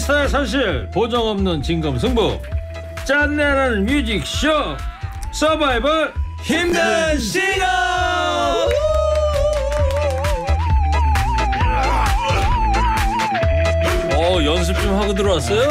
시사의 사실 보정 없는 진검승부 짠내나는 뮤직쇼 서바이벌 힘든 시간. 연습 좀 하고 들어왔어요?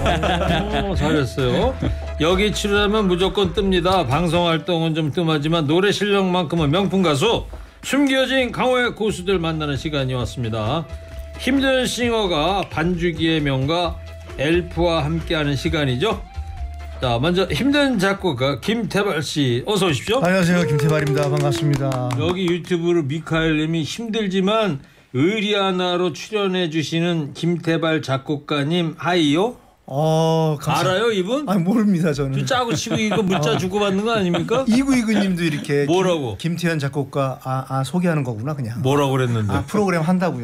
잘했어요. 여기 출연하면 무조건 뜹니다. 방송 활동은 좀 뜸하지만 노래 실력만큼은 명품 가수, 숨겨진 강호의 고수들 만나는 시간이 왔습니다. 힘든 싱어가 반주기의 명가 엘프와 함께하는 시간이죠. 자, 먼저 힘든 작곡가 김태발 씨 어서 오십시오. 안녕하세요, 김태발입니다. 반갑습니다. 여기 유튜브로 미카엘님이 힘들지만 의리 하나로 출연해 주시는 김태발 작곡가님 하이요? 알아요 이분? 아니 모릅니다 저는. 짜고 치고 이거 문자 주고받는 거 아닙니까? 이구이구님도 이렇게 뭐라고? 김태현 작곡가 소개하는 거구나 그냥. 뭐라고 그랬는데? 프로그램 한다고요.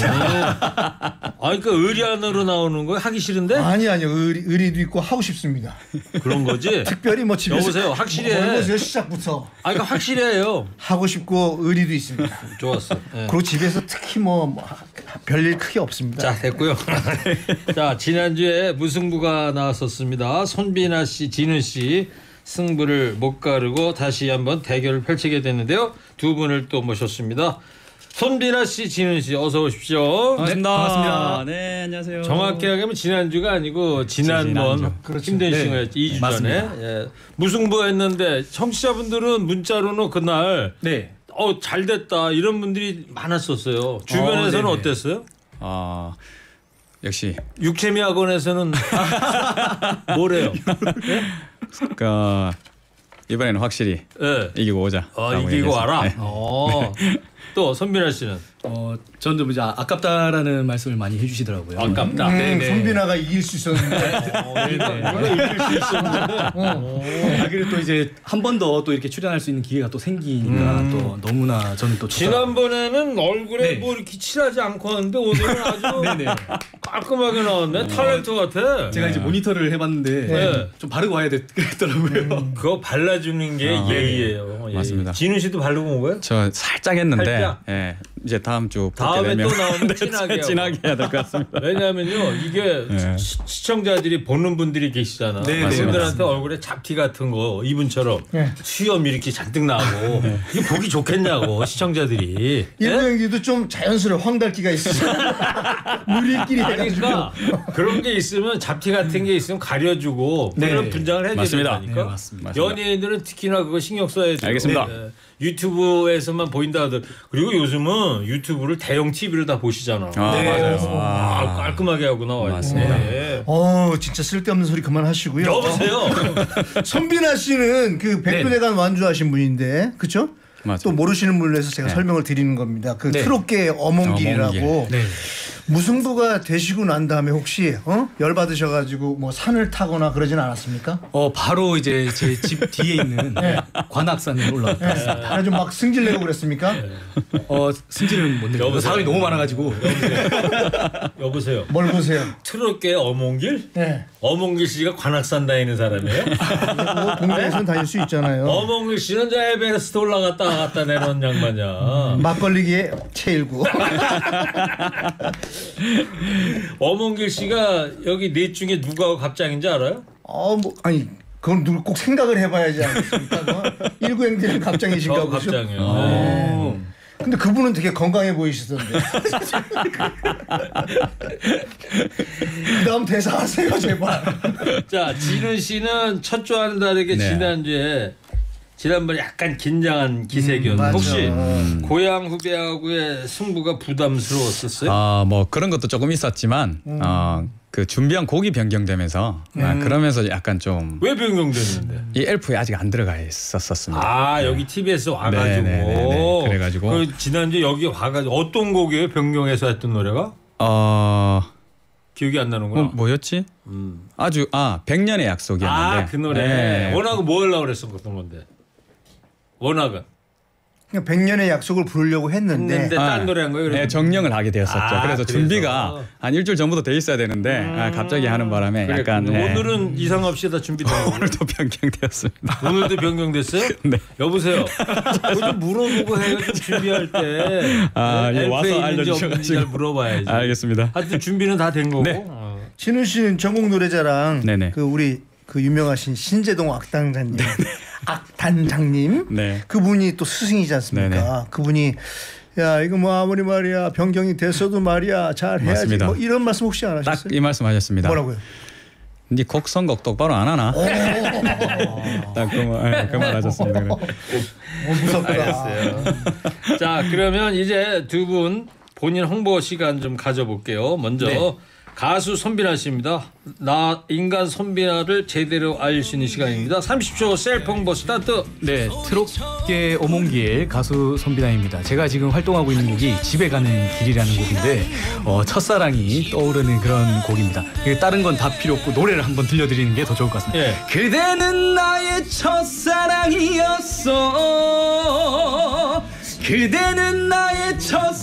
그러니까 의리안으로 나오는 거 하기 싫은데? 아니요 의리도 있고 하고 싶습니다. 그런 거지? 특별히 뭐 집에서 여보세요 확실히 해. 여보세요 시작부터. 그러니까 확실히 해요. 하고 싶고 의리도 있습니다. 좋았어. 네. 그리고 집에서 특히 뭐 별일 크게 없습니다. 자 됐고요. 자 지난주에 무승부가 나왔었습니다. 손비나 씨, 진우 씨 승부를 못 가르고 다시 한번 대결을 펼치게 됐는데요. 두 분을 또 모셨습니다. 손비나 씨, 진우 씨 어서 오십시오. 반갑습니다. 네, 안녕하세요. 정확히 하면 지난주가 아니고 지난번 힘든 시간이었죠. 2주 전에. 예. 무승부했는데 청취자분들은 문자로는 그날 잘 됐다 이런 분들이 많았었어요. 주변에서는 어땠어요? 역시 육체미 학원에서는 뭐래요? 이번에는 확실히 이기고 오자. 이기고 와라. 네. 또 선빈아 씨는? 저는 이제 아깝다라는 말씀을 많이 해주시더라고요. 아깝다. 손빈아가 이길 수 있었는데. 이길 수 있었는데. 그리고 또 이제 한 번 더 또 이렇게 출연할 수 있는 기회가 또 생기니까 또 너무나 저는 또 지난번에는 얼굴에 뭐 이렇게 칠하지 않고 왔는데 오늘은 아주 깔끔하게 나왔네. 탤런트 같아. 제가 이제 모니터를 해봤는데 좀 바르고 와야 되더라고요. 그거 발라주는 게 예의예요. 맞습니다. 진우 씨도 바르고 온 거예요? 저 살짝 했는데 이제 다음 주 다음에 되면 또 나오면 진하게 해야 될 것 같습니다. 왜냐하면요 이게 시청자들이 보는 분들이 계시잖아. 그분들한테 얼굴에 잡티 같은 거 이분처럼 수염 이렇게 잔뜩 나고 이게 보기 좋겠냐고 시청자들이. 일부행기도 좀 자연스러운 황달기가 있어요. 우리끼리 해가지고. 그러니까 그런 게 있으면 잡티 같은 게 있으면 가려주고 그런 분장을 해야 된다니까. 맞습니다. 연예인들은 특히나 그거 신경 써야죠. 알겠습니다. 유튜브에서만 보인다 하더라도 그리고 요즘은 유튜브를 대형 TV를 다 보시잖아. 맞아요. 깔끔하게 하고 나와요. 맞습니다. 진짜 쓸데없는 소리 그만하시고요. 여보세요. 손빈아 씨는 그 백두대간 완주하신 분인데, 그렇죠? 또 모르시는 분을 위해서 제가 설명을 드리는 겁니다. 그 트롯계 어몽길이라고. 무승부가 되시고 난 다음에 혹시 열 받으셔가지고 뭐 산을 타거나 그러진 않았습니까? 바로 이제 제 집 뒤에 있는 관악산에 올라갔어요. 다들 좀 막 승질내고 그랬습니까? 승질은 못 내고 사람이 너무 많아가지고. 여보세요. 뭘 보세요? 트롯계 어몽길? 어몽길 씨가 관악산 다니는 사람이에요? 뭐 동네에서는 다닐 수 있잖아요. 어몽길 씨는 저 에베레스트 올라갔다 내려온 양반이야. 막걸리기에 체일구. 어몽길 씨가 여기 넷 중에 누가 갑장인지 알아요? 그건 누구 꼭 생각을 해봐야지 않겠습니까? 일구행들은 갑장이신가 보죠. 갑장이요. 근데 그분은 되게 건강해 보이시던데. 그다음 대사 하세요 제발. 자, 진우 씨는 첫 주와는 다르게 지난번에 약간 긴장한 기색이었는데 혹시 고향 후배하고의 승부가 부담스러웠었어요? 뭐 그런 것도 조금 있었지만 그 준비한 곡이 변경되면서 그러면서 약간 좀 왜 변경됐는데? 이 엘프에 아직 안 들어가 있었습니다. 여기 TBS 와가지고 그래가지고 그 지난주 여기 와가지고 어떤 곡이에요? 변경해서 했던 노래가? 기억이 안 나는구나. 뭐였지? 아주 100년의 약속이었는데. 그 노래. 원하고 뭐 하려고 그랬었던 건데? 원하가. 그냥 100년의 약속을 부르려고 했는데 딴 노래 한 거예요? 네, 정령을 하게 되었었죠. 그래서 준비가 한 일주일 전부터 돼 있어야 되는데 갑자기 하는 바람에 약간 오늘은 이상 없이 다 준비되고 오늘도 변경되었습니다. 오늘도 변경됐어요? 네. 여보세요. 좀 물어보고 해요. 좀 준비할 때. 와서 알려주셔가지고 잘 물어봐야지. 알겠습니다. 하여튼 준비는 다 된 거고. 진우 씨는 전국 노래자랑 네네. 그 우리 그 유명하신 신재동 악단장님, 악단장님, 네. 그분이 또 스승이지 않습니까? 네네. 그분이 야 이거 뭐 아무리 말이야 변경이 됐어도 말이야 잘 해야지 맞습니다. 뭐 이런 말씀 혹시 안 하셨어요? 딱 이 말씀하셨습니다. 뭐라고요? 네 곡 선곡 똑바로 안 하나? 딱 그 말 하셨습니다. 무섭다. 알겠어요. 자, 그러면 이제 두 분 본인 홍보 시간 좀 가져볼게요. 먼저 네. 가수 손비나 씨입니다. 나 인간 손비나를 제대로 알 수 있는 시간입니다. 30초 셀프 홍보 스타트. 네, 트롯계 오몽길 가수 손비나입니다. 제가 지금 활동하고 있는 곡이 집에 가는 길이라는 곡인데 첫사랑이 떠오르는 그런 곡입니다. 다른 건 다 필요 없고 노래를 한번 들려드리는 게 더 좋을 것 같습니다. 예. 그대는 나의 첫사랑이었어. 그대는 나의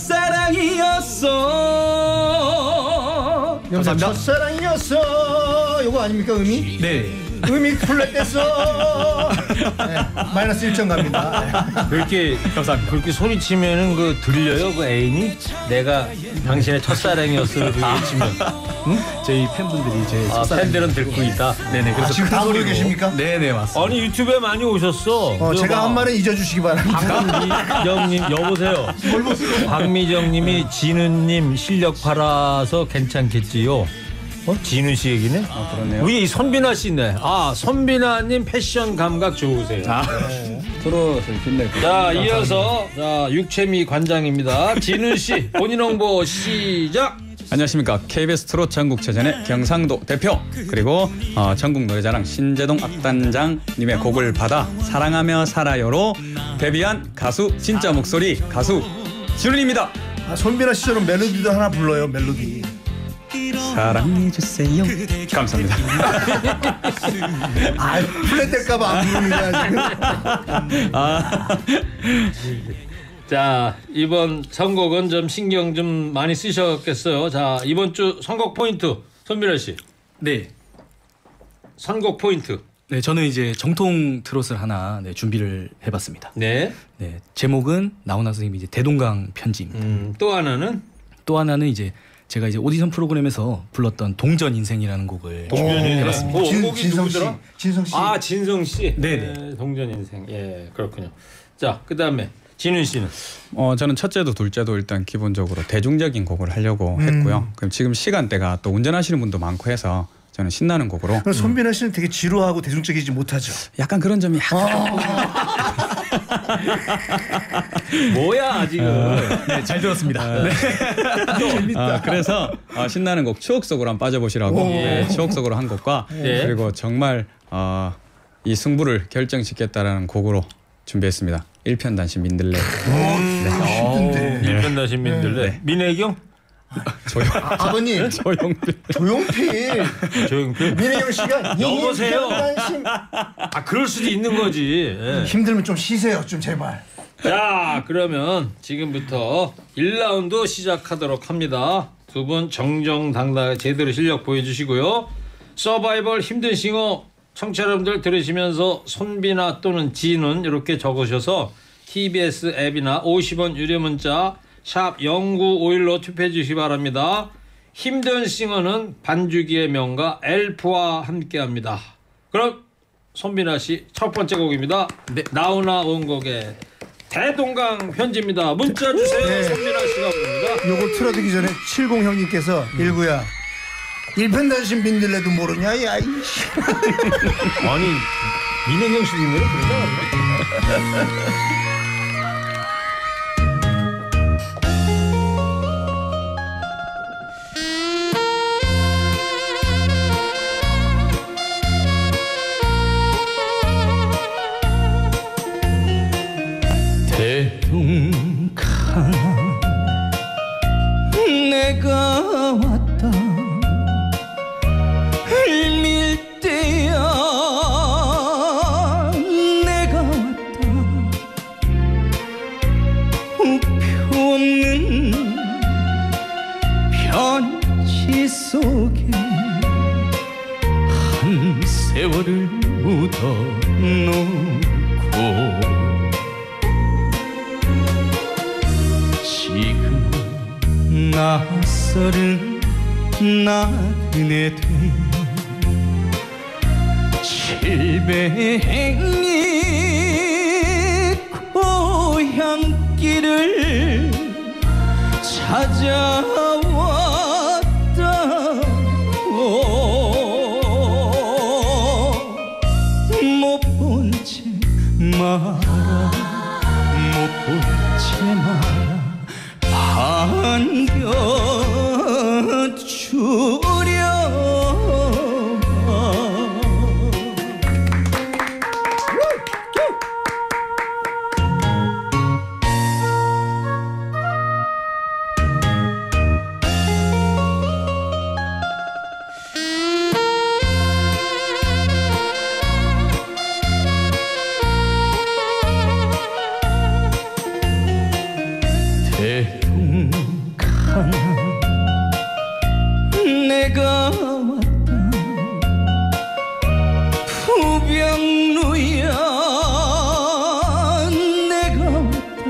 첫사랑이었어. 감사합니다. 첫사랑이었어. 요거 아닙니까 의미? 네. 의미 플랫됐어. 네, 마이너스 1점 갑니다. 그렇게 감사합니다. 그렇게 소리치면은 그 들려요 그 애인이 내가 당신의 첫사랑이었어를 외치면 저희 팬분들이 제 팬들은 듣고 있다. 네네. 그래서 지금 다 보고 계십니까? 네네 맞습니다. 아니 유튜브에 많이 오셨어. 제가 한 말은 잊어주시기 바랍니다. 박미정님 여보세요. 박미정님이 진우님 실력 팔아서 괜찮겠지요. 진우 씨 얘기네. 그러네요. 우리 손비나 씨네. 손비나님 패션 감각 좋으세요. 트롯을 빛낼 거. 자 이어서 육채미 관장입니다. 진우 씨 본인 홍보 시작. 안녕하십니까. KBS 트롯 전국체전의 경상도 대표 그리고 전국 노래자랑 신재동 악단장님의 곡을 받아 사랑하며 살아요로 데뷔한 가수 진짜 목소리 가수 진훈입니다. 손비나 씨처럼 멜로디도 하나 불러요. 멜로디. 사랑해주세요. 감사합니다. 플랫될까봐 안 부릅니다 지금. 자 이번 선곡은 좀 신경 좀 많이 쓰셨겠어요. 자 이번 주 선곡 포인트 손비나 씨. 네. 선곡 포인트. 네, 저는 이제 정통 트롯을 하나 준비를 해봤습니다. 네. 네, 제목은 나훈아 선생님이 이제 대동강 편지입니다. 또 하나는 또 하나는 이제 제가 이제 오디션 프로그램에서 불렀던 동전 인생이라는 곡을 해봤습니다. 원곡이 진성 씨. 누구더라? 진성 씨. 진성 씨. 네네. 동전 인생. 예, 그렇군요. 자, 그다음에 진훈 씨는 저는 첫째도 둘째도 일단 기본적으로 대중적인 곡을 하려고 했고요. 그럼 지금 시간대가 또 운전하시는 분도 많고 해서 저는 신나는 곡으로. 그럼 손비나 씨는 되게 지루하고 대중적이지 못하죠. 약간 그런 점이 뭐야 지금? 네, 잘 들었습니다. 네. 그래서 신나는 곡 추억 속으로 한번 빠져보시라고 추억 속으로 한 곡과 그리고 정말 이 승부를 결정짓겠다라는 곡으로 준비했습니다. 일편단심 민들레. 일편단심 민들레. 네. 민혜경? 아버님 조용필. 조용필? 민혜경 씨가 여보세요? 일편단심. 그럴 수도 있는 거지. 예. 힘들면 좀 쉬세요 좀 제발. 자 그러면 지금부터 1라운드 시작하도록 합니다. 두 분 정정당당하게 제대로 실력 보여주시고요. 서바이벌 힘든 싱어 청취자 여러분들 들으시면서 손비나 또는 진은 이렇게 적으셔서 TBS 앱이나 50원 유료 문자 샵 0951로 투표해 주시기 바랍니다. 힘든 싱어는 반주기의 명가 엘프와 함께합니다. 그럼 손비나 씨 첫 번째 곡입니다. 네. 나훈아 원곡의 대동강 편지입니다. 문자 주세요. 네. 손비나 씨가 부릅니다. 요거 틀어드기 전에 70 형님께서 일구야 일편단심 민들레도 모르냐 야이. 아니 민혜경 씨도 있네요. 대동강 내가 왔다 밀대야 내가 왔다 우표 없는 편지 속에 한 세월을 묻어놓고 지금 낯설은 나그네 되어 700리 고향길을 찾아왔다고 못 본 채 마라 못 본 채 마라 반겨주려 내가 왔다 부병루야 내가 왔다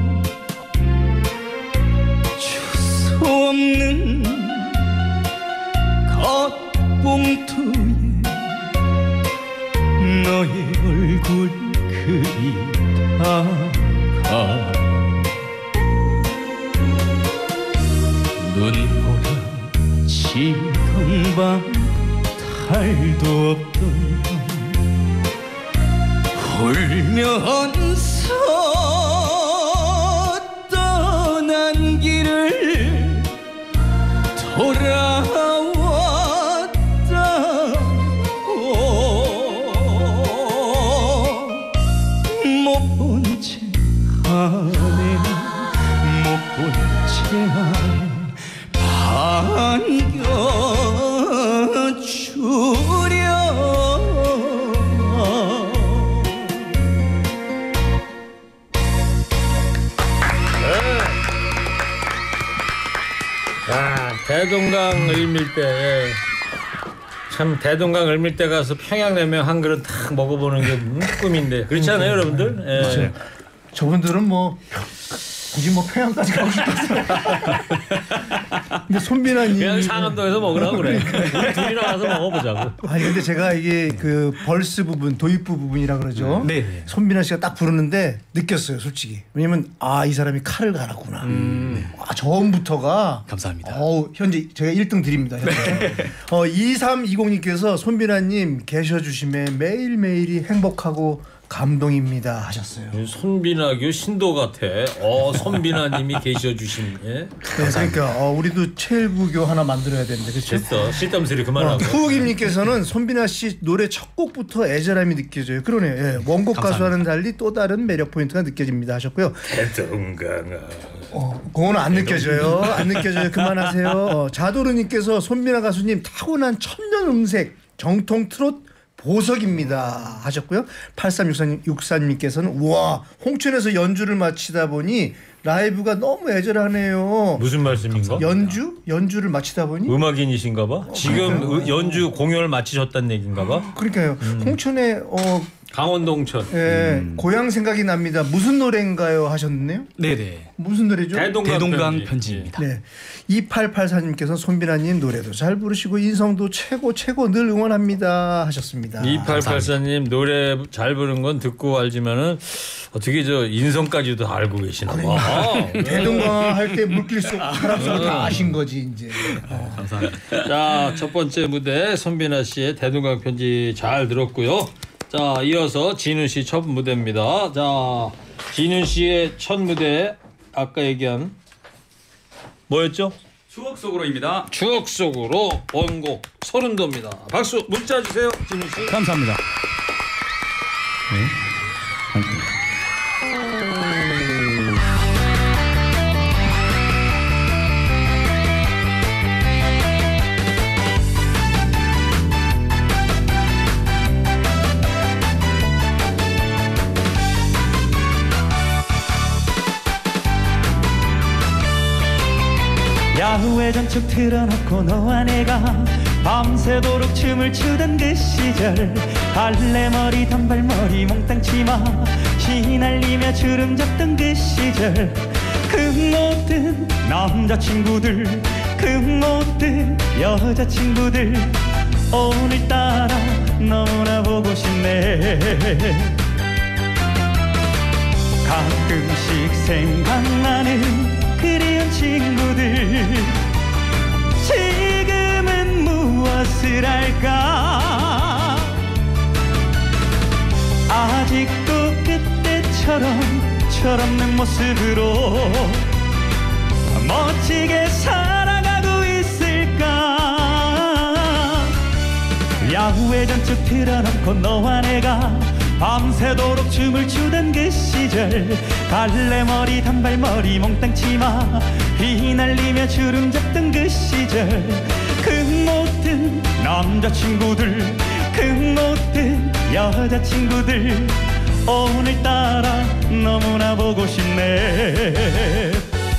주소 없는 겉봉투에 너의 얼굴 그리다가 눈보라 지던 밤 달도 없던 밤 울면서 떠난 길을 돌아왔다고 못 본 채 하네 못 본 채 하네 반겨주려 대동강 을밀대 참 대동강 을밀대 가서 평양냉면 한 그릇 탁 먹어보는 게 꿈인데 그렇지 않아요 여러분들? 예. 저분들은 뭐 굳이 뭐 평양까지 가고 싶었어요. 근데 손비나님 그냥 상암동에서 먹으라고 그래. 우리 둘이나 가서 먹어보자고. 아니 근데 제가 이게 그 벌스 부분 도입부 부분이라 그러죠. 네. 손비나 씨가 딱 부르는데 느꼈어요 솔직히. 왜냐면 이 사람이 칼을 갈았구나. 처음부터가 감사합니다. 현재 제가 1등 드립니다. 2320님께서 손비나님 계셔주심에 매일매일이 행복하고 감동입니다 하셨어요. 손비나교 신도 같아. 손비나님이 계셔주신. 예? 네, 그러니까 우리도 체일부교 하나 만들어야 되는데 그렇죠? 됐어. 쓸데없는 소리 그만하고. 푸우김님께서는 손비나 씨 노래 첫 곡부터 애절함이 느껴져요. 그러네. 예, 원곡 가수와는 달리 또 다른 매력 포인트가 느껴집니다 하셨고요. 대동강아. 그거는 안 느껴져요. 안 느껴져요. 그만하세요. 자도르님께서 손비나 가수님 타고난 천년 음색 정통 트롯 보석입니다 하셨고요. 8364님께서는 우와 홍천에서 연주를 마치다 보니 라이브가 너무 애절하네요. 무슨 말씀인가? 연주를 마치다 보니 음악인이신가 봐. 지금 연주 공연을 마치셨다는 얘기인가 봐. 그러니까요. 홍천에 강원동천. 예, 고향 생각이 납니다. 무슨 노래인가요 하셨네요. 네네. 무슨 노래죠? 대동강 편지입니다. 네. 2884님께서 손비나님 노래도 잘 부르시고 인성도 최고 늘 응원합니다 하셨습니다. 2884님 노래 잘 부른 건 듣고 알지만은 어떻게 저 인성까지도 알고 계시나 봐. 대동강 할 때 물길 속 사람들 다 아신 거지 이제. 감사합니다. 자, 첫 번째 무대 손비나 씨의 대동강 편지 잘 들었고요. 자, 이어서 진우 씨 첫 무대입니다. 자, 진우 씨의 첫 무대 아까 얘기한 뭐였죠? 추억 속으로입니다. 추억 속으로 원곡 서른도입니다. 박수 문자 주세요, 진우 씨. 감사합니다. 네. 야후회 전축 틀어놓고 너와 내가 밤새도록 춤을 추던 그 시절 발레머리 단발머리 몽땅 치마 휘날리며 주름 잡던 그 시절 그 모든 남자친구들 그 못된 여자친구들 오늘따라 너무나 보고 싶네. 가끔씩 생각나는 그리운 친구들 지금은 무엇을 할까. 아직도 그때처럼 철없는 모습으로 멋지게 살아가고 있을까. 야후회 전축 틀어놓고 너와 내가 밤새도록 춤을 추던 그 시절 갈래머리 단발머리 몽땅 치마 휘날리며 주름 잡던 그 시절 그 못된 남자친구들 그 못된 여자친구들 오늘따라 너무나 보고 싶네.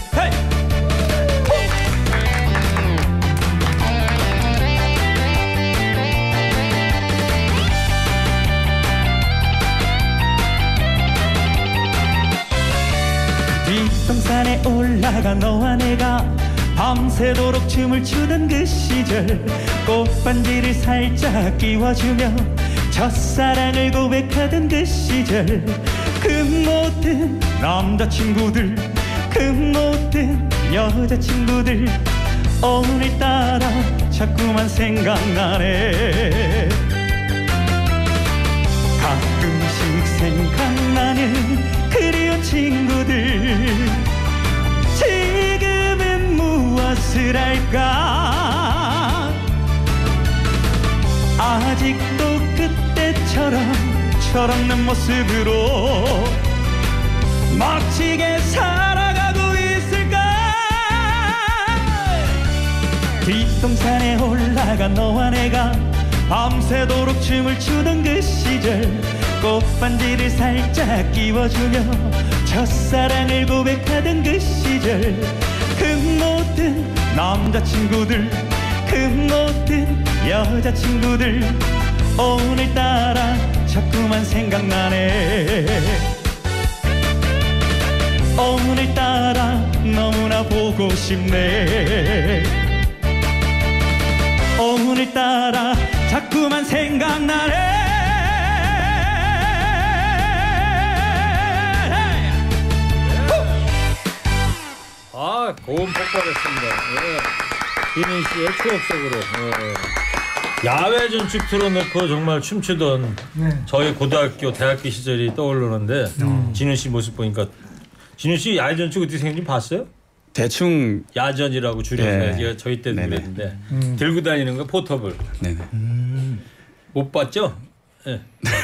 뒷동산에 올라가 너와 내가 밤새도록 춤을 추던 그 시절 꽃반지를 살짝 끼워주며 첫사랑을 고백하던 그 시절 그 못된 남자친구들 그 못된 여자친구들 오늘따라 자꾸만 생각나네. 가끔씩 생각나는 그리운 친구들 지금은 무엇을 할까. 아직도 그때처럼 철없는 모습으로 멋지게 살아가고 있을까. 뒷동산에 올라가 너와 내가 밤새도록 춤을 추던 그 시절 꽃반지를 살짝 끼워주며 첫사랑을 고백하던 그 시절 그 못된 남자친구들 그 못된 여자친구들 오늘따라 자꾸만 생각나네. 오늘따라 너무나 보고 싶네. 오늘따라 자꾸만 생각나네. 아, 고음 폭발했습니다. 예. 김인 씨의 추억 속으로. 야외 전축 틀어놓고 정말 춤추던 저희 고등학교, 대학교 시절이 떠오르는데 진우 씨 모습 보니까 진우 씨 야외 전축 어떻게 생긴지 봤어요? 대충 야전이라고 줄여서 네. 저희 때도 네네. 그랬는데 들고 다니는 거 포터블. 네네. 못 봤죠? 예.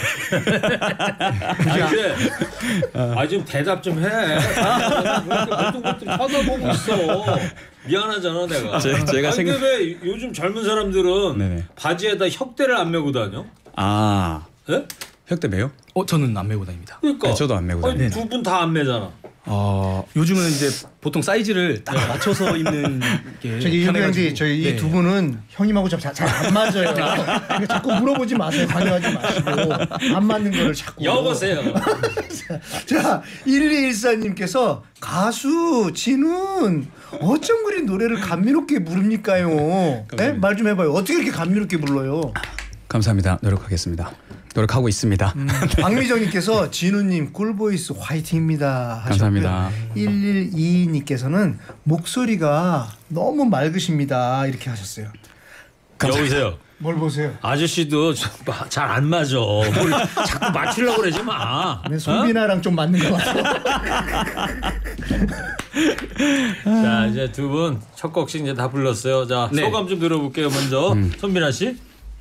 좀 대답 좀 해. 어떤 것들 쳐다보고 있어. 미안하잖아 내가. 제가 근데 왜 요즘 젊은 사람들은 네네. 바지에다 혁대를 안 메고 다녀? 아 예? 혁대 매요? 저는 안 메고 다닙니다. 그러니까 네, 저도 안 메고 다녀요. 두 분 다 안 메잖아. 요즘은 이제 보통 사이즈를 딱 맞춰서 입는 게 저기 유명한데 저희 네. 이 두 분은 형님하고 잘 안 맞아요. 그러니까 자꾸 물어보지 마세요. 관여하지 마시고 안 맞는 거를 자꾸. 여보세요. 자 1214님께서 가수 진훈 어쩜 그리 노래를 감미롭게 부릅니까요? 네? 말 좀 해봐요. 어떻게 이렇게 감미롭게 불러요? 감사합니다. 노력하겠습니다. 노력하고 있습니다. 박미정님께서 진우님 꿀보이스 화이팅입니다 하셨고요. 감사합니다. 1122님께서는 목소리가 너무 맑으십니다 이렇게 하셨어요. 여보세요. 뭘 보세요? 아저씨도 잘 안 맞아. 뭘 자꾸 맞추려고 그러지 마. 네, 손비나랑 좀 맞는 것 같아요. 자 이제 두 분 첫 곡씩 이제 다 불렀어요. 자 네. 소감 좀 들어볼게요. 먼저 손빈아 씨.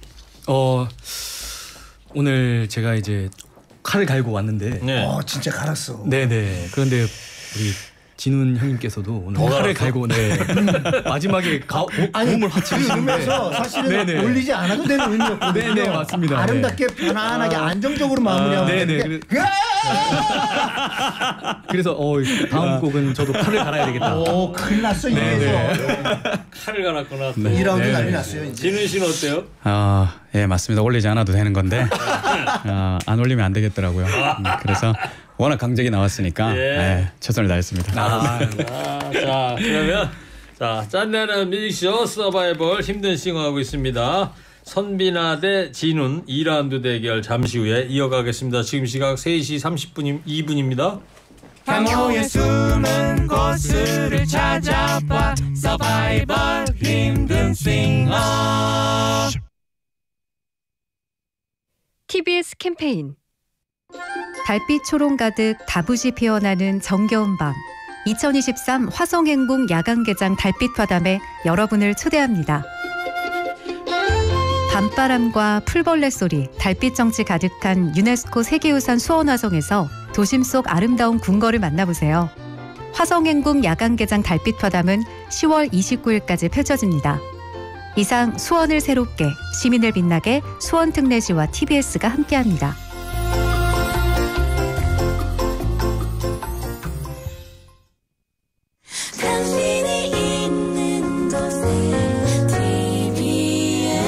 오늘 제가 이제 칼을 갈고 왔는데 네. 진짜 갈았어. 네네. 그런데 우리 진훈 형님께서도 오늘 칼을 갈고 마지막에 고음을 화치시는데 음에서 사실은 네네. 올리지 않아도 되는 음이었거든요. 네네, 맞습니다. 아름답게 편안하게 안정적으로 마무리하면 네네. 되는데 그래서 다음 곡은 저도 칼을 갈아야 되겠다. 큰일 났어 이래서 칼을 갈았구나. 또. 2라운드 난리 났어요 이제. 진훈 씨는 어때요? 예 맞습니다. 올리지 않아도 되는 건데 안 올리면 안 되겠더라고요. 그래서 워낙 강적이 나왔으니까 예. 최선을 다했습니다. 자 그러면 짠내는 뮤직쇼 서바이벌 힘든 싱어하고 있습니다. 선비나 대 진훈 2라운드 대결 잠시 후에 이어가겠습니다. 지금 시각 3시 2분입니다. 강호의 숨은 곳을 찾아봐 서바이벌 힘든 싱어. TBS 캠페인 달빛 초롱 가득 다부지 피어나는 정겨운 밤 2023 화성행궁 야간개장 달빛화담에 여러분을 초대합니다. 밤바람과 풀벌레 소리, 달빛 정취 가득한 유네스코 세계유산 수원화성에서 도심 속 아름다운 궁궐을 만나보세요. 화성행궁 야간개장 달빛화담은 10월 29일까지 펼쳐집니다. 이상 수원을 새롭게, 시민을 빛나게 수원특례시와 TBS가 함께합니다. 당신이 있는 곳에 TBS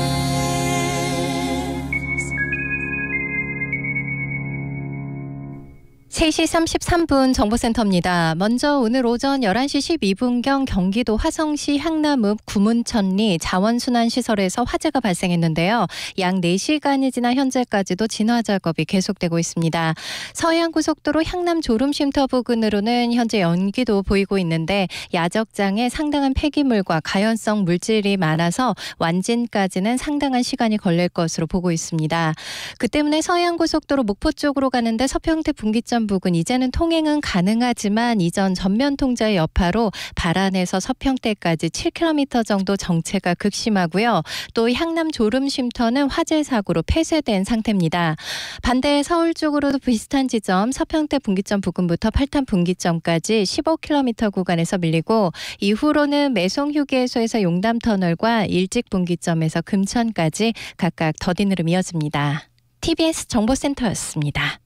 3시 33분 정보센터입니다. 먼저 오늘 오전 11시 12분경 경기도 화성시 향남읍 구문천리 자원순환시설에서 화재가 발생했는데요. 약 4시간이 지나 현재까지도 진화 작업이 계속되고 있습니다. 서해안고속도로 향남 졸음쉼터 부근으로는 현재 연기도 보이고 있는데 야적장에 상당한 폐기물과 가연성 물질이 많아서 완진까지는 상당한 시간이 걸릴 것으로 보고 있습니다. 그 때문에 서해안고속도로 목포 쪽으로 가는데 서평택 분기점 부근 이제는 통행은 가능하지만 이전 전면 통제의 여파로 발안에서 서평대까지 7km 정도 정체가 극심하고요. 또 향남 졸음쉼터는 화재 사고로 폐쇄된 상태입니다. 반대 서울 쪽으로도 비슷한 지점 서평대 분기점 부근부터 팔탄 분기점까지 15km 구간에서 밀리고 이후로는 매송휴게소에서 용담터널과 일직 분기점에서 금천까지 각각 더딘 흐름 이어집니다. TBS 정보센터였습니다.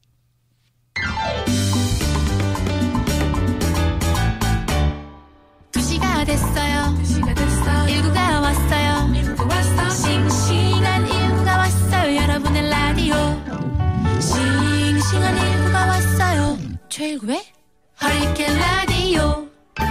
2시가 됐어요. 19가 왔어요. 싱싱한 19가 왔어요. 여러분의 라디오 싱싱한 19가 왔어요. 최일구의 허리케인 라디오.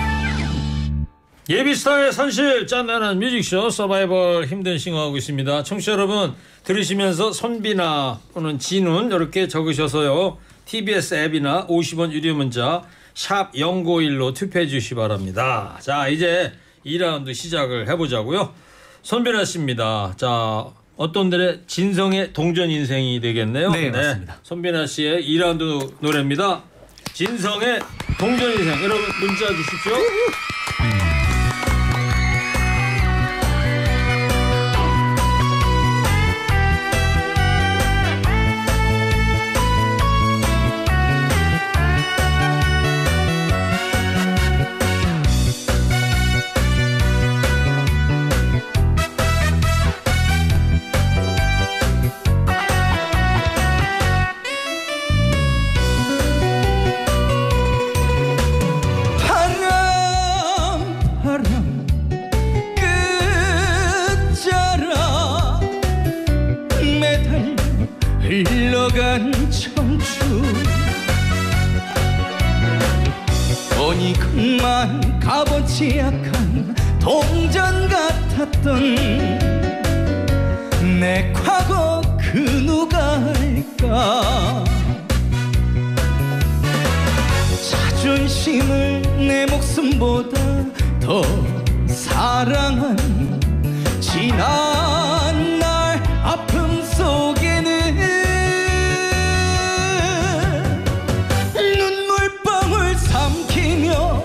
예비스타의 산실 짠나는 뮤직쇼 서바이벌 힘든 싱어하고 있습니다. 청취자 여러분 들으시면서 선비나 또는 진훈 이렇게 적으셔서요. TBS 앱이나 50원 유료 문자 샵 0951로 투표해 주시기 바랍니다. 자 이제 2라운드 시작을 해보자고요. 선비나 씨입니다. 자 어떤 들의 진성의 동전 인생이 되겠네요. 네, 맞습니다. 선비나 씨의 2라운드 노래입니다. 진성의 동전 인생. 여러분 문자 주십시오. 흘러간 청춘 보니까만 값어치 약한 동전 같았던 내 과거 그 누가 알까. 자존심을 내 목숨보다 더 사랑한 지난 날 아픔 속에는 눈물방울 삼키며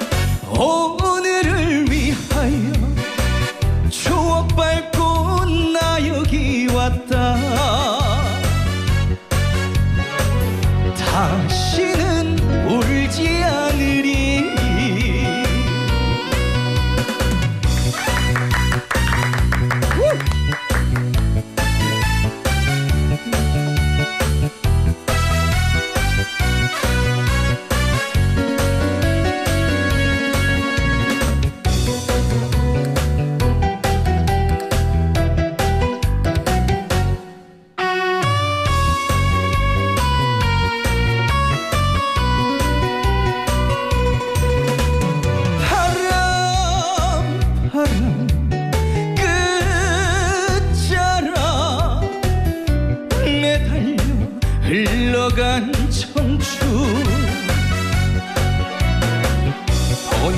오늘을 위하여 추억 밟고 나 여기 왔다. 다시는 울지 않으리.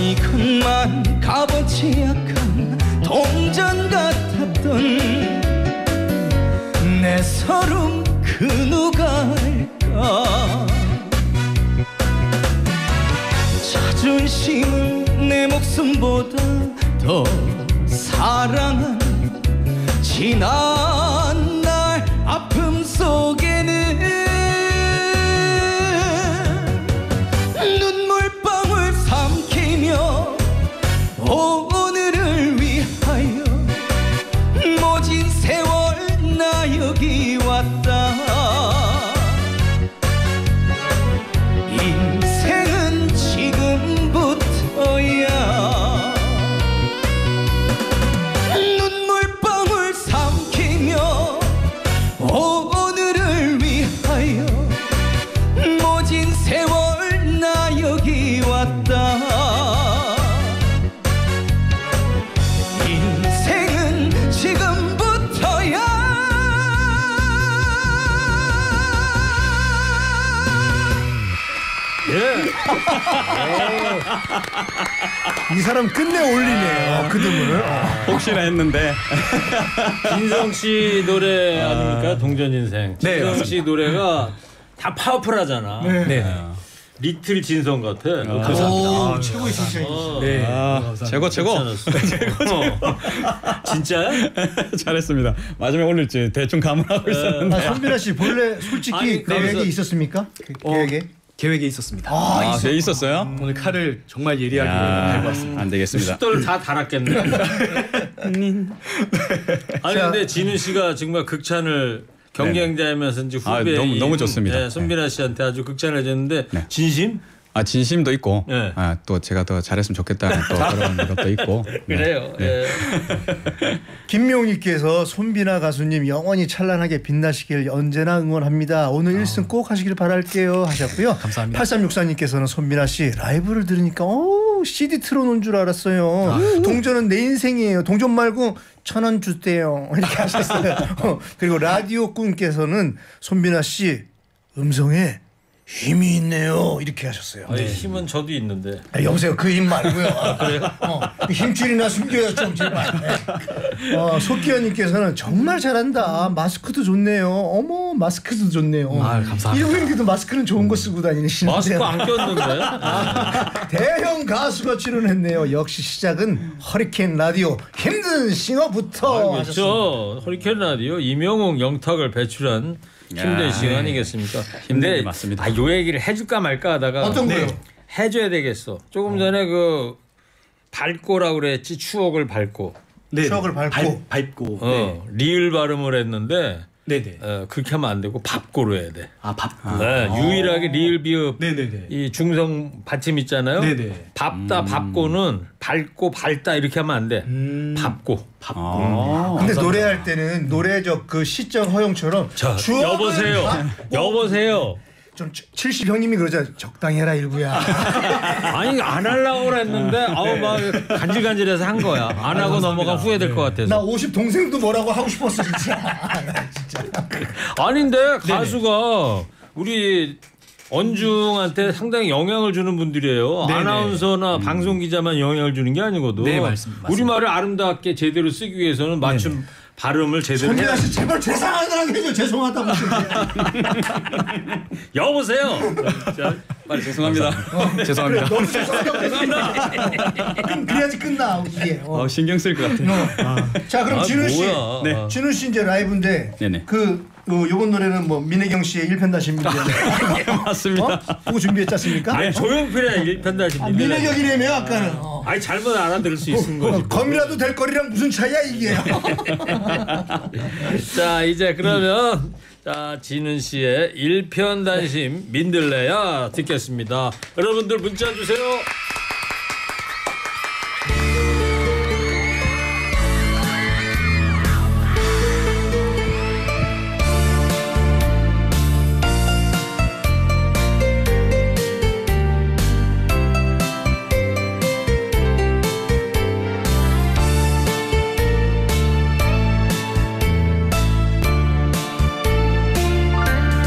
이것만 값어치 약한 동전 같았던 내 서름 그 누가 알까. 자존심을 내 목숨보다 더 사랑한 지난 날 아픔 속에는 눈물방울 삼키며 오늘을 위하여 모진 세월 나 여기 왔다. 인생은 지금부터야. 눈물방울 삼키며 오늘을 위하여 모진 세월 나 여기 왔다. 인생은 지금부터야. 예. 이 사람 끝내 올리네요. 그 드문을. 혹시나 했는데. 진성 씨 노래 아닙니까? 동전인생. 네, 진성 씨 노래가 다 파워풀하잖아. 네. 리틀 진성 같아. 오, 최고의 신청이셨어요. 네. 최고. 괜찮았어. 진짜야? 잘했습니다. 마지막에 올릴지 대충 감안하고 있었는데. 선빈아 씨 본래 솔직히 아니, 계획이 그래서- 있었습니까? 계획에? 계획에 있었습니다. 네, 있었어요? 오늘 칼을 정말 예리하게 달고 왔습니다. 안 되겠습니다. 숫돌 다 달았겠네. 아니 근데 진우 씨가 정말 극찬을 경쟁자이면서 이제 후배 너무 좋습니다. 네, 손빈아 씨한테 아주 극찬을 해줬는데 네. 진심? 진심도 있고 네. 또 제가 더 잘했으면 좋겠다는 또 그런 것도 있고. 그래요. 네. 예. 김명희께서 손빈아 가수님 영원히 찬란하게 빛나시길 언제나 응원합니다. 오늘 1승 꼭 하시길 바랄게요 하셨고요. 감사합니다. 8364님께서는 손빈아 씨 라이브를 들으니까 CD 틀어놓은 줄 알았어요. 동전은 내 인생이에요. 동전 말고 1,000원 주세요. 이렇게 하셨어요. 그리고 라디오 꿈께서는 손빈아 씨 음성에 힘이 있네요. 이렇게 하셨어요. 아니, 힘은 저도 있는데. 여보세요. 그 힘 말고요. 그래요? 힘줄이나 숨겨요 좀 제발. 속기현님께서는 정말 잘한다. 마스크도 좋네요. 어머 마스크도 좋네요. 감사합니다. 일부인께도 마스크는 좋은 거 쓰고 다니시는데. 마스크 안 꼈는데? 대형 가수가 출연했네요. 역시 시작은 허리케인 라디오 힘든 싱어부터. 그렇죠. 허리케인 라디오 이명웅 영탁을 배출한 힘든 시간이겠습니까? 근데 맞습니다. 요 얘기를 해줄까 말까 하다가 어떤 거요? 해줘야 되겠어. 조금 전에 그 밟고라고 그랬지. 추억을 밟고. 추억을 밟고. 밟고. 리을 발음을 했는데 네네. 그렇게 하면 안 되고 밟고로 해야 돼. 밟고. 네, 유일하게 리을 비읍 네네네. 이 중성 받침 있잖아요. 네네. 밟다 밟고는 밟고 밟다 이렇게 하면 안 돼. 밟고. 근데 노래할 때는 노래적 그 시적 허용처럼 추억을 여보세요. 여보세요. 좀 70 형님이 그러잖아요. 적당히 해라 일구야. 아니 안 하려고 그랬는데 막 간질간질해서 한 거야. 안 하고 넘어가면 후회될 것 같아서. 나 50 동생도 뭐라고 하고 싶었어 진짜. 진짜. 아닌데 가수가 우리 언중한테 상당히 영향을 주는 분들이에요. 네네. 아나운서나 방송 기자만 영향을 주는 게 아니거든. 네, 맞습니다. 우리말을 아름답게 제대로 쓰기 위해서는 맞춤 발음을 제대로 해야 손민아 씨 제발 죄송하다고 해줘. 죄송하다고. 여보세요. 자, 빨리 죄송합니다. 죄송합니다. 너무 죄송하다고 죄송합니다. 그래야지 끝나 이게. 신경 쓸 것 같아요. 자 그럼 진우 씨. 뭐야. 네. 진우 씨 이제 라이브인데 네네. 요번 노래는 뭐 민혜경 씨의 1편다십니다. 맞습니다. 그거 준비했지 않습니까? 아니 조용필의 1편다십니다. 민혜경이라며 아까는. 아니 잘못 알아들을 수 있는 거지. 검이라도 될 거리랑 무슨 차이야 이게. 자 이제 그러면 자 진은 씨의 1편단심 민들레야 듣겠습니다. 여러분들 문자 주세요.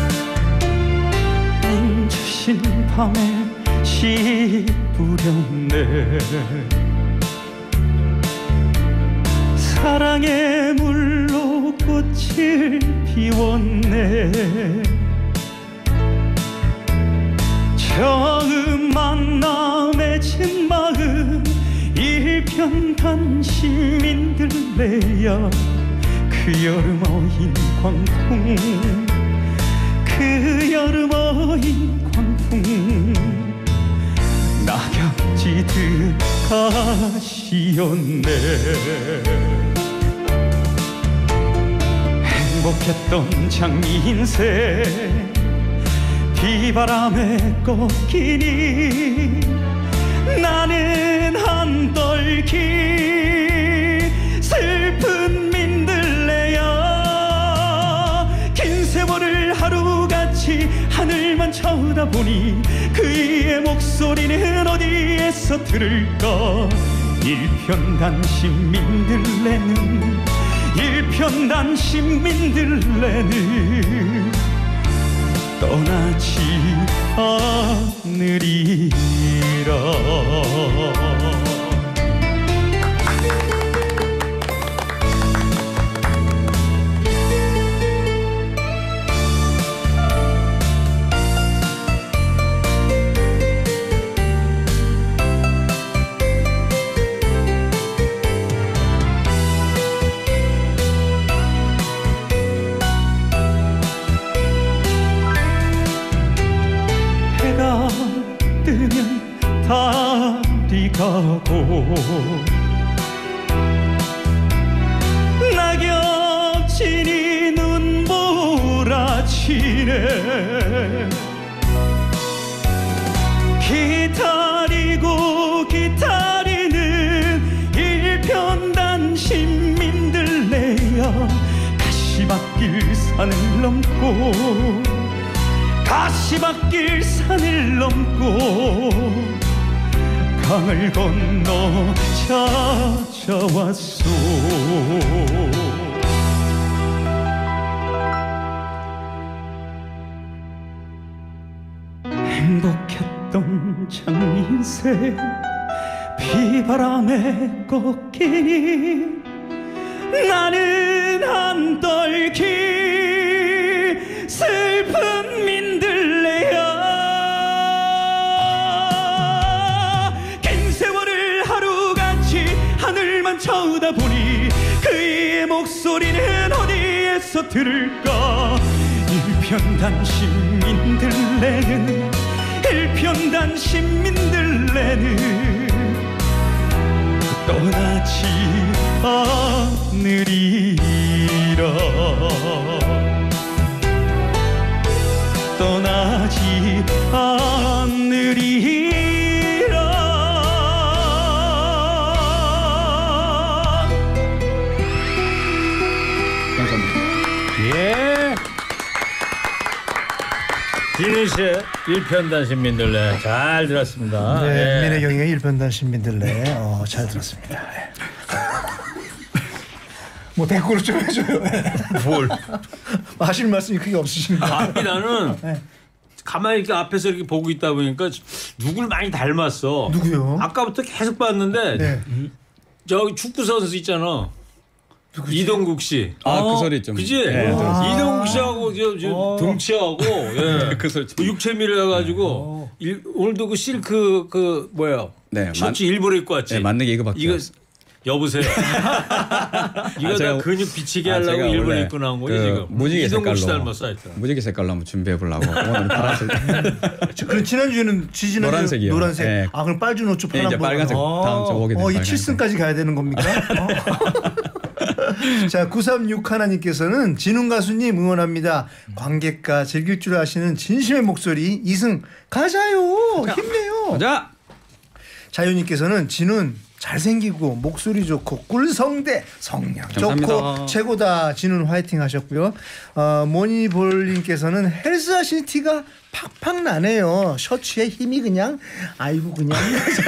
주신 밤에 시 부렸네. 사랑의 물로 꽃을 피웠네. 처음 만나 맺은 마음 일편단심 민들레야. 그 여름 어인 광풍, 그 여름 어인 광풍, 낙엽지듯 가시었네. 행복했던 장미 인생 비바람에 꺾이니 나는 한떨기 슬픈 민들레야. 긴 세월을 하루같이 하늘만 쳐다보니 그의 목소리는 어디에서 들을까. 일편단심 민들레는, 일편단심 민들레는 떠나지 않으리라. 뜨면 달이 가고 낙엽진이 눈몰아치네. 기다리고 기다리는 일편단심 민들레야. 가시밭길 산을 넘고 가시밭길 산을 넘고 강을 건너 찾아왔소. 행복했던 장민새 비바람에 꺾이니 나는 한떨기 슬픈 민들레야. 긴 세월을 하루같이 하늘만 쳐다보니 그의 목소리는 어디에서 들을까. 일편단심 민들레는, 일편단심 민들레는 떠나지 않으리라. 떠나지 않으리라. 감사합니다. 예. 진희 씨의 일편단심 민들레 잘 들었습니다. 네, 예. 민혜경의 일편단심 민들레 잘 들었습니다. 예. 뭐 댓글을 좀 해줘요. 뭘? 하실 말씀이 크게 없으신데. 아니 나는 네. 가만히 이렇게 앞에서 이렇게 보고 있다 보니까 누굴 많이 닮았어. 누구요? 아까부터 계속 봤는데 네. 저기 축구 선수 있잖아. 누구지? 이동국 씨. 아, 그 소리 좀. 그지? 네, 들었어요. 이동국 씨하고 저 등치하고 예. 그 소리 좀. 육체미를 해가지고 오늘도 그 실크 그 뭐야? 네, 셔츠 일부러 입고 왔지. 네, 맞는 게 이거밖에 이거 없어요. 여보세요. 이거 다 제가- 근육 비치게 하려고 제가 일부러 원래 입고 나온 거지 그 지금. 무지개 이동국 씨 색깔로 닮았어 하여튼. 무지개 색깔로 한번 준비해 보려고 오늘 파란색. 그럼 지난주에는 지지난 노란색이요. 노란색. 네. 아 그럼 빨주 노초 네, 파란 이제 빨간색 다음 주 오게 되면 이 빨간색. 7승까지 가야 되는 겁니까? 자 936 하나님께서는 진훈 가수님 응원합니다. 관객과 즐길 줄 아시는 진심의 목소리 2승 가자요. 힘내요. 가자. 자유님께서는 진훈 잘생기고 목소리 좋고 꿀성대 성량 감사합니다. 좋고 최고다. 진훈 화이팅 하셨고요. 모니볼님께서는 헬스하신 티가 팍팍 나네요. 셔츠에 힘이 그냥 아이고 그냥.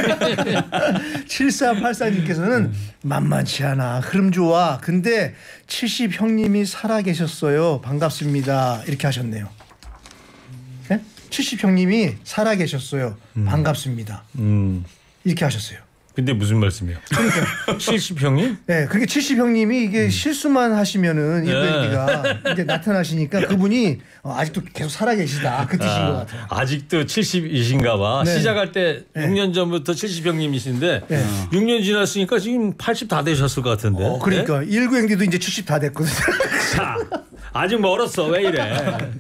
7384님께서는 만만치 않아. 흐름 좋아. 근데 70 형님이 살아계셨어요. 반갑습니다. 이렇게 하셨네요. 네? 70 형님이 살아계셨어요. 반갑습니다. 이렇게 하셨어요. 근데 무슨 말씀이에요? 그러니까 70형님? 네, 그렇게 70형님이 이게 실수만 하시면은 일베디가 이제 나타나시니까 그분이 아직도 계속 살아계시다 그 뜻인 것 같아요. 아직도 70이신가 봐. 네. 시작할 때 6년 전부터 70형님이신데 6년 지났으니까 지금 80 다 되셨을 것 같은데. 그러니까 19행디도 이제 70 다 됐거든요. 자, 아직 멀었어. 왜 이래?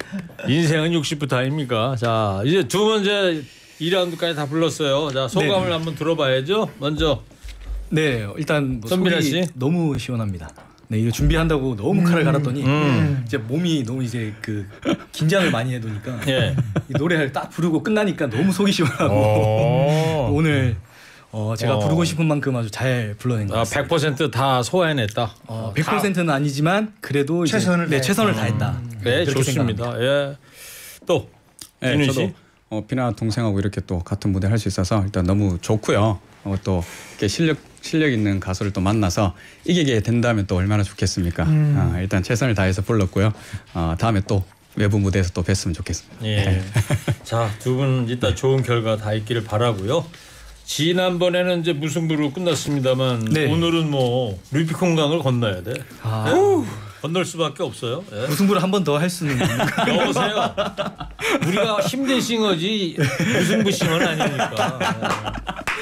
인생은 60부터 아닙니까? 자, 이제 두 번째 2라운드까지 다 불렀어요. 자, 소감을 한번 들어봐야죠. 먼저 네, 일단 뭐 선빈아 속이 씨. 너무 시원합니다. 네, 이거 준비한다고 너무 칼을 갈았더니 이제 몸이 너무 이제 그 긴장을 많이 해두니까 예. 이 노래를 딱 부르고 끝나니까 너무 속이 시원하고 오늘 제가 부르고 싶은 만큼 아주 잘 불러낸 것 같습니다. 100%다 소화해냈다. 100%는 아니지만 그래도 이제 최선을 다했다. 네, 그렇게 좋습니다. 생각합니다. 예. 또 네, 준희 씨. 저도 피나 동생하고 이렇게 또 같은 무대 할 수 있어서 일단 너무 좋고요. 또 이렇게 실력 있는 가수를 또 만나서 이기게 된다면 또 얼마나 좋겠습니까? 일단 최선을 다해서 불렀고요. 다음에 또 외부 무대에서 또 뵀으면 좋겠습니다. 예. 자, 두 분 이따 좋은 결과 다 있기를 바라고요. 지난번에는 이제 무승부로 끝났습니다만 네. 오늘은 뭐 루비콘강을 건너야 돼. 네? 건널 수밖에 없어요. 예. 무승부를 한 번 더 할 수는 여보세요. 우리가 힘든 싱어지 무승부 싱어는 아니니까.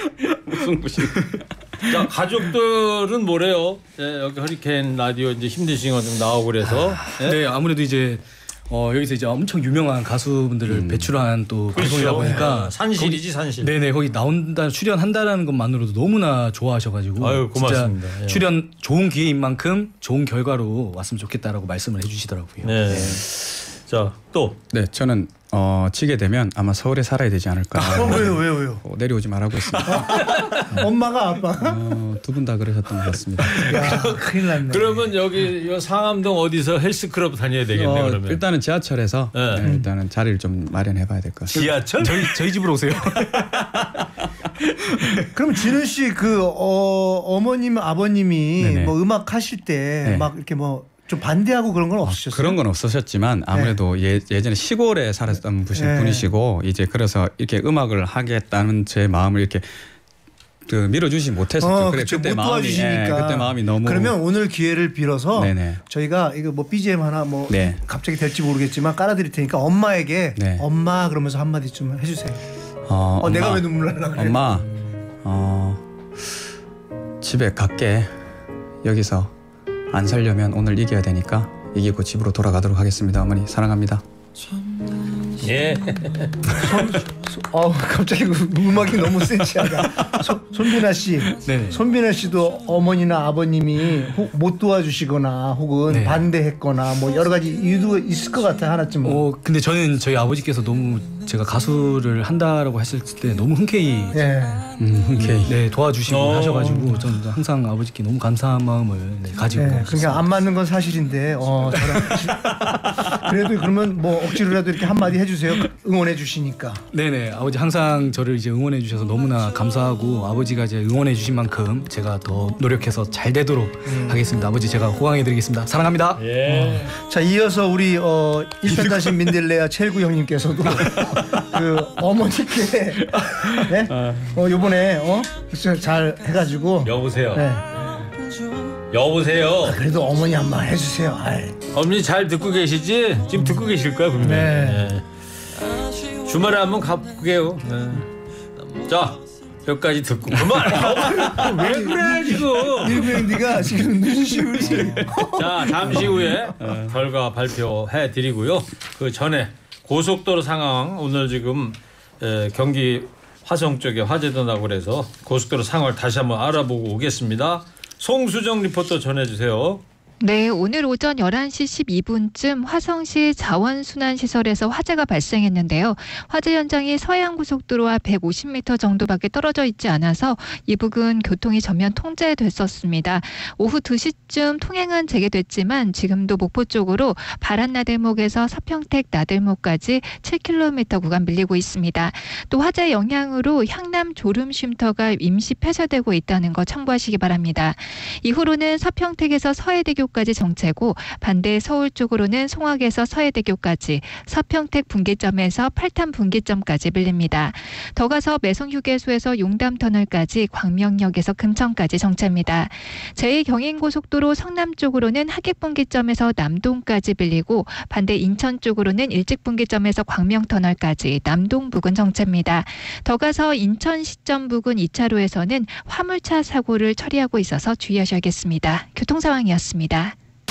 무승부 싱어. 자, 가족들은 뭐래요? 예, 여기 허리케인 라디오 이제 힘든 싱어 좀 나오고 그래서. 예? 네, 아무래도 이제 여기서 이제 엄청 유명한 가수분들을 배출한 또 방송이다 보니까 예, 산실이지 산실. 네네, 거기 나온다 출연한다라는 것만으로도 너무나 좋아하셔가지고 아유, 고맙습니다. 진짜 예. 출연 좋은 기회인 만큼 좋은 결과로 왔으면 좋겠다라고 말씀을 해주시더라고요. 네. 자, 또 네, 저는 치게 되면 아마 서울에 살아야 되지 않을까. 왜요? 내려오지 말라고 했습니다. 엄마가 아빠가? 두 분 다 그러셨던 것 같습니다. 야, 큰일 났네. 그러면 여기 상암동 어디서 헬스클럽 다녀야 되겠네 그러면. 일단은 지하철에서 네. 일단은 자리를 좀 마련해봐야 될 것 같습니다. 지하철? 저희 집으로 오세요. 그럼 진우 씨 그 어머님 아버님이 네네. 뭐 음악 하실 때 막 이렇게 뭐 좀 반대하고 그런 건 없으셨어요? 그런 건 없으셨지만 아무래도 예전에 시골에 살았던 분이시고 이제 그래서 이렇게 음악을 하겠다는 제 마음을 이렇게 밀어주지 못했었죠. 그래, 그쵸, 그때 못 마음이 도와주시니까. 그때 마음이 너무. 그러면 오늘 기회를 빌어서 네네. 저희가 이거 뭐 BGM 하나 뭐 네. 갑자기 될지 모르겠지만 깔아드릴 테니까 엄마에게 네. 엄마 그러면서 한마디 좀 해주세요. 엄마, 내가 왜 눈물 나려고 그래? 엄마, 집에 갈게. 여기서 안 살려면 오늘 이겨야 되니까 이기고 집으로 돌아가도록 하겠습니다. 어머니 사랑합니다. 예. 갑자기 음악이 너무 센치하다. 손빈아 씨, 네네. 손빈아 씨도 어머니나 아버님이 못 도와주시거나 혹은 네. 반대했거나 뭐 여러 가지 이유도 있을 것 같아 하나쯤은. 근데 저는 저희 아버지께서 너무 제가 가수를 한다라고 했을 때 너무 흔쾌히 흔쾌히 네, 도와주시고 하셔가지고 저는 항상 아버지께 너무 감사한 마음을 가지고 그러니까 안 맞는 건 사실인데 그래도 그러면 뭐 억지로라도 이렇게 한마디 해주세요. 응원해 주시니까. 네네, 아버지 항상 저를 이제 응원해 주셔서 너무나 감사하고 아버지가 이제 응원해 주신 만큼 제가 더 노력해서 잘 되도록 하겠습니다. 아버지 제가 호강해 드리겠습니다. 사랑합니다. 예. 자, 이어서 우리 1편단신 민들레아 첼구 형님께서도 그 어머니께 네? 요번에 잘 해가지고 여보세요. 네. 여보세요. 그래도 어머니 한 말 해주세요. 어머니 잘 듣고 계시지? 지금 듣고 계실 거야 분명히. 네. 주말에 한번 가볼게요. 네. 자, 여기까지 듣고 그만. 왜 그래 지금? 일부행디가 지금 눈시울이. 자, 잠시 후에 결과 발표해 드리고요. 그 전에 고속도로 상황 오늘 지금 경기 화성 쪽에 화재도 나고 그래서 고속도로 상황을 다시 한번 알아보고 오겠습니다. 송수정 리포터 전해주세요. 네, 오늘 오전 11시 12분쯤 화성시 자원순환시설에서 화재가 발생했는데요. 화재 현장이 서해안고속도로와 150m 정도밖에 떨어져 있지 않아서 이 부근 교통이 전면 통제됐었습니다. 오후 2시쯤 통행은 재개됐지만 지금도 목포 쪽으로 바란나들목에서 서평택 나들목까지 7km 구간 밀리고 있습니다. 또 화재 영향으로 향남 졸음쉼터가 임시 폐쇄되고 있다는 거 참고하시기 바랍니다. 이후로는 서평택에서 서해대교 서울대교까지 정체고 반대 서울 쪽으로는 송악에서 서해대교까지, 서평택 분기점에서 팔탄 분기점까지 밀립니다. 더 가서 매송휴게소에서 용담터널까지, 광명역에서 금천까지 정체입니다. 제2경인고속도로 성남 쪽으로는 하객분기점에서 남동까지 밀리고 반대 인천 쪽으로는 일직분기점에서 광명터널까지, 남동 부근 정체입니다. 더 가서 인천 시점 부근 2차로에서는 화물차 사고를 처리하고 있어서 주의하셔야겠습니다. 교통 상황이었습니다.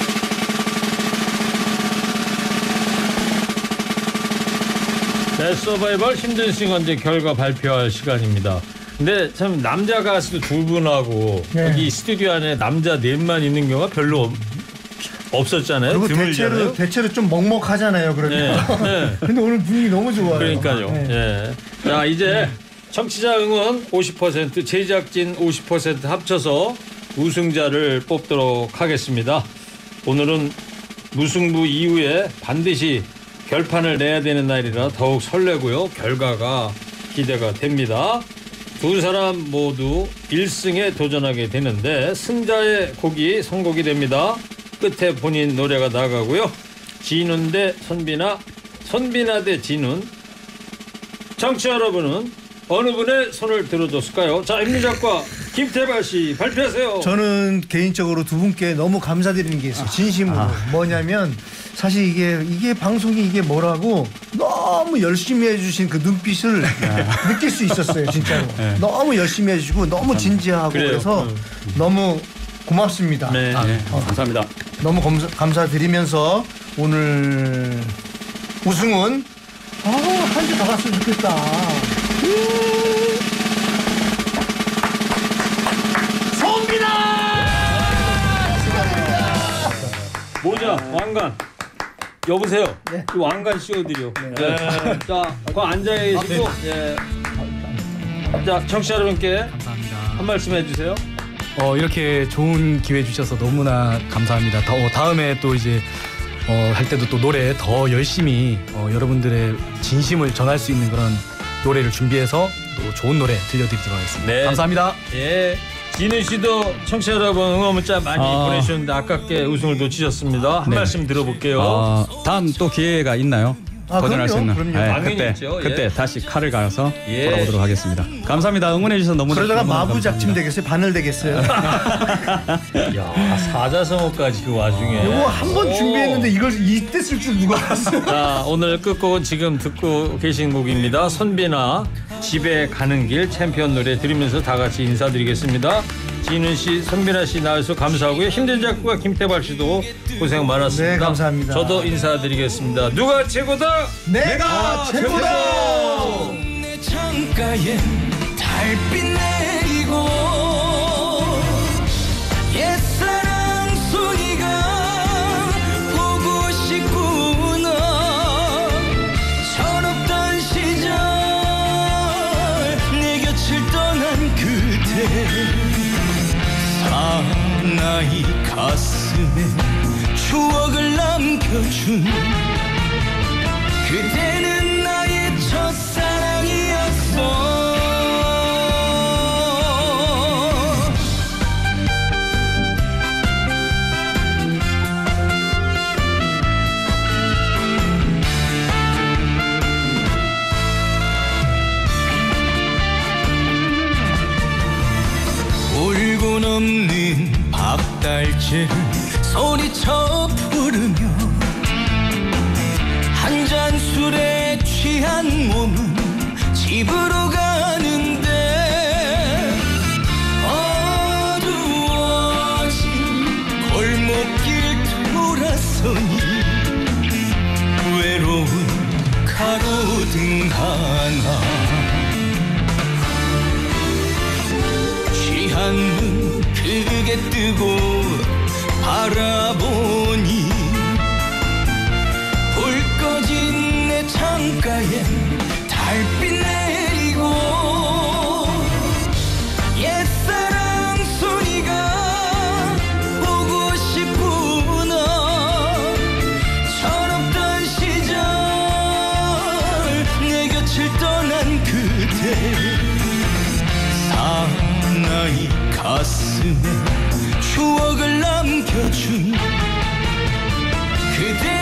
네, 서바이벌 힘든 싱어인데 결과 발표할 시간입니다. 근데 참 남자 가수 두 분하고 여기 스튜디오 안에 남자 넷만 있는 경우가 별로 없었잖아요. 그리고 대체로 좀 먹먹하잖아요. 그러면. 네. 근데 오늘 분위기 너무 좋아요. 그러니까요. 네. 자, 이제 청취자 응원 50%, 제작진 50% 합쳐서 우승자를 뽑도록 하겠습니다. 오늘은 무승부 이후에 반드시 결판을 내야 되는 날이라 더욱 설레고요. 결과가 기대가 됩니다. 두 사람 모두 1승에 도전하게 되는데 승자의 곡이 선곡이 됩니다. 끝에 본인 노래가 나가고요. 진훈 대 선비나, 선비나 대 진훈. 청취자 여러분은 어느 분의 손을 들어줬을까요? 자, 임미작과 김태발 씨 발표하세요. 저는 개인적으로 두 분께 너무 감사드리는 게 있어요. 진심으로. 뭐냐면 사실 이게 방송이 이게 뭐라고 너무 열심히 해주신 그 눈빛을 느낄 수 있었어요. 진짜로. 너무 열심히 해주시고 너무 진지하고 그래서 너무 고맙습니다. 네. 감사합니다. 너무 감사드리면서 오늘 우승은 한 주 더 갔으면 좋겠다. 성빈아! 모자 왕관 여보세요. 네. 이 왕관 씌워드려. 네. 자, 거 앉아 계시고. 네. 자, 청취자 여러분께 감사합니다. 한 말씀 해주세요. 이렇게 좋은 기회 주셔서 너무나 감사합니다. 다음에 또 이제 할 때도 또 노래 더 열심히 여러분들의 진심을 전할 수 있는 그런 노래를 준비해서 또 좋은 노래 들려드리도록 하겠습니다. 네. 감사합니다. 예. 진우 씨도 청취자 여러분 응원 문자 많이 보내주셨는데 아깝게 우승을 놓치셨습니다. 한 말씀 들어볼게요. 다음 또 기회가 있나요? 도전할 수 있는. 당연히 있죠. 그때 다시 칼을 갈아서 돌아오도록 하겠습니다. 감사합니다. 응원해 주셔서 너무 그러다가 마부작침 되겠어요? 바늘 되겠어요? 야, 사자성어까지 그 와중에. 이거 한 번 준비했는데 이걸 이때 쓸 줄 누가 알았어? 자, 오늘 끝곡은 지금 듣고 계신 곡입니다. 선비나 집에 가는 길 챔피언 노래 들으면서 다 같이 인사드리겠습니다. 진훈 씨, 선비나 씨 나와서 감사하고요. 힘든 작곡가 김태발 씨도 고생 많았습니다. 네, 감사합니다. 저도 인사드리겠습니다. 누가 최고다? 내가 최고다! 내 창가에 달빛 내리고 옛사랑 소리가 보고 싶구나. 철없던 시절 내 곁을 떠난 그대 사나이 가슴에 추억을 남겨준 그대는 나의 첫사랑이었어. 울고 넘는 박달재를 소리쳐 부르며 한 잔 술에 취한 몸은 집으로 가는데 어두워진 골목길 돌아서니 외로운 가로등 하나 취한 눈 크게 뜨고 바라보니 불 꺼진 내 창가에 달빛 내리고 옛사랑 소리가 보고 싶구나. 철없던 시절 내 곁을 떠난 그대 사나이 가슴에 추억을 남겨준 그대